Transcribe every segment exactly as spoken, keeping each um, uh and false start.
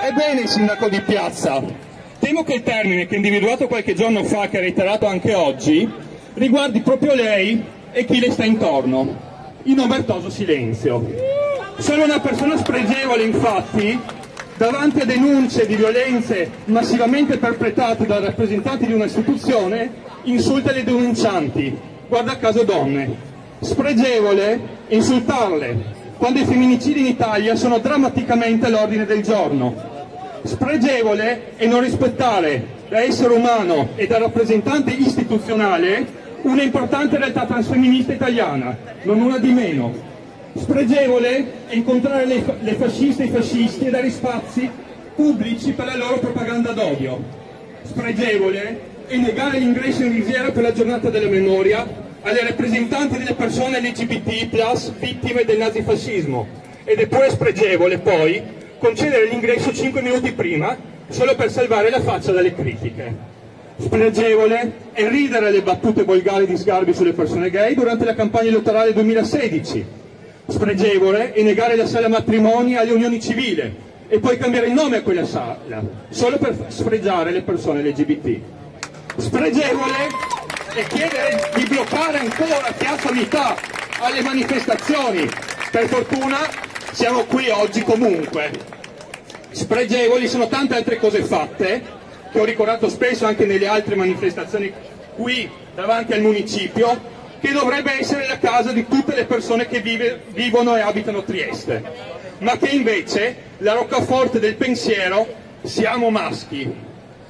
Ebbene, sindaco di piazza, temo che il termine che ha individuato qualche giorno fa, che ha reiterato anche oggi, riguardi proprio lei e chi le sta intorno. In omertoso silenzio. Sono una persona spregevole, infatti, davanti a denunce di violenze massivamente perpetrate da rappresentanti di un'istituzione, insulta le denuncianti, guarda caso donne. Spregevole insultarle quando i femminicidi in Italia sono drammaticamente all'ordine del giorno. Spregevole e non rispettare da essere umano e da rappresentante istituzionale una importante realtà transfemminista italiana, non una di meno. Spregevole è incontrare le, le fasciste e i fascisti e dare spazi pubblici per la loro propaganda d'odio. Spregevole è negare l'ingresso in risiera per la giornata della memoria alle rappresentanti delle persone L G B T plus vittime del nazifascismo. Ed è pure spregevole, poi, concedere l'ingresso cinque minuti prima solo per salvare la faccia dalle critiche. Spregevole è ridere alle battute volgari di Sgarbi sulle persone gay durante la campagna elettorale duemilasedici. Spregevole è negare la sala matrimoni alle unioni civili e poi cambiare il nome a quella sala solo per sfregiare le persone L G B T. Spregevole è chiedere di bloccare ancora Piazza Unità alle manifestazioni. Per fortuna siamo qui oggi comunque. Spregevoli sono tante altre cose fatte che ho ricordato spesso anche nelle altre manifestazioni qui davanti al municipio, che dovrebbe essere la casa di tutte le persone che vive, vivono e abitano Trieste, ma che invece la roccaforte del pensiero siamo maschi.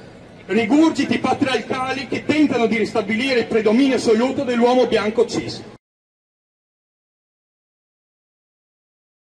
Rigurgiti patriarcali che tentano di ristabilire il predominio assoluto dell'uomo bianco cis.